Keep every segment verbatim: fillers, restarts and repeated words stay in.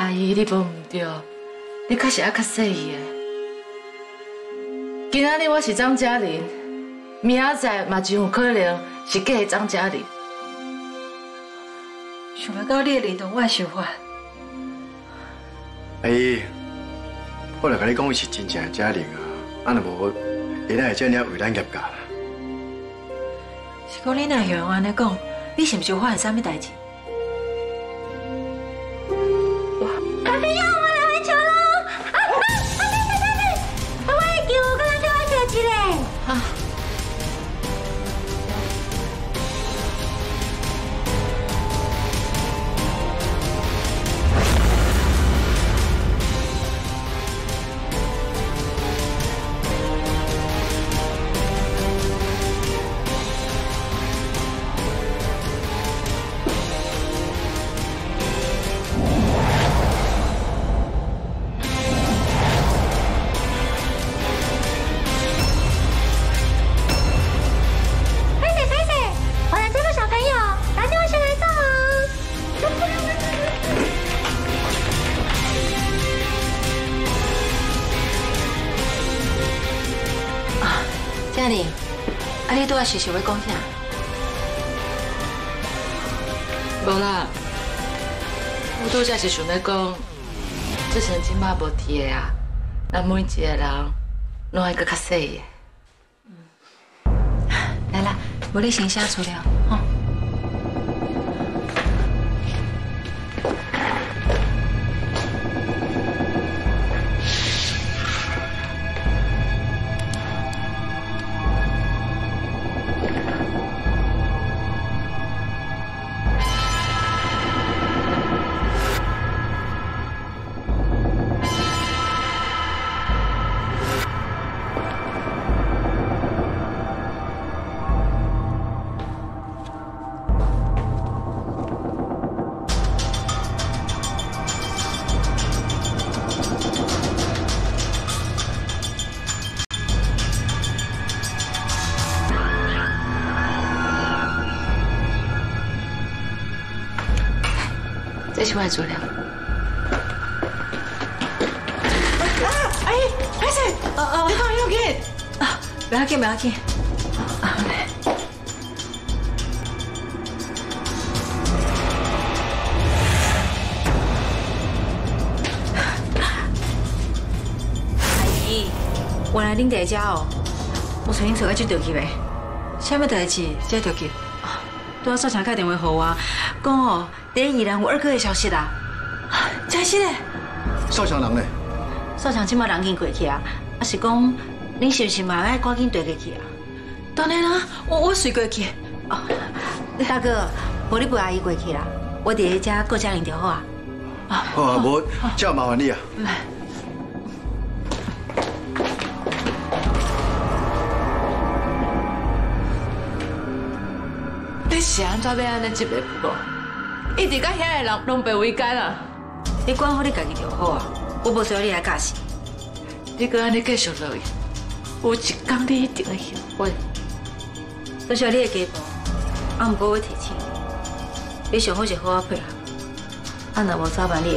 阿姨，你无唔对，你确实爱较细意的。今仔日我是张嘉玲，明仔载嘛真有可能是假的张嘉玲。 想要到你的认同我的想法。 阿姨，我来甲你讲，伊是真正的嘉玲啊，啊，若无，伊哪会这样为咱业界啦？ 是讲你若向我安尼讲，你是毋是有发生啥物代志？ 啊！ 嘉玲，啊，你拄仔是想要讲啥？ 无啦，我拄则是想要讲，这层即马无提的啊，咱每一个人拢爱搁较细的。 来啦，无你先写资料，吼。 这是我的资料。 啊，阿姨，阿婶，哦哦，你放要紧啊，不要紧，不要紧。啊，来。阿姨，原来恁大家哦，我曾经坐到这条去呗。啥物代志？这条去？拄仔少强打电话给我，讲哦。 第一人有二哥的消息啦，真是嘞！ 少强人呢？ 少强即马人已经过去啊，啊是讲恁是不是嘛爱赶紧追过去啊？当然啦，我我随过去。哦，大哥，无你陪阿姨过去啦，我伫咧遮顾家人就好啊。 啊，好啊，无，这麻烦你啊。 你是安怎要安尼一个无？ 一直甲遐个人拢被围奸啊！ 你管好你家己就好啊，我无需要你来教示。 你搁安尼继续落去，有一天你一定会后悔。 多谢你的家暴，啊，毋过我提醒你，你上好是好好配合，啊，若无早晚你会。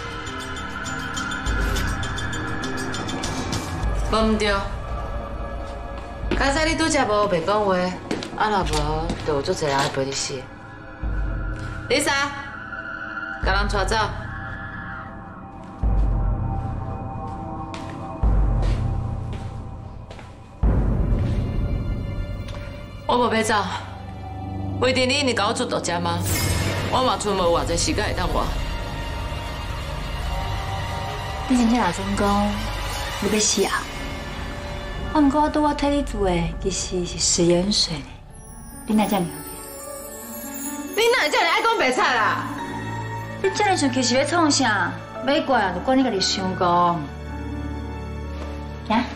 无毋对，刚才你拄则无白讲话，啊，若无就有足侪人会陪你死。 Lisa， 甲人带走。我无要走，规定你一直甲我出度食吗？我嘛剩无偌济时间会当活。 你真正打算讲你要死啊？啊，毋过我拄我替你做的其实是食盐水，你哪这样了解？ 你哪会这样爱讲白菜啦？ 你这样想其实要创啥？买怪啊，就管你家己想讲。行。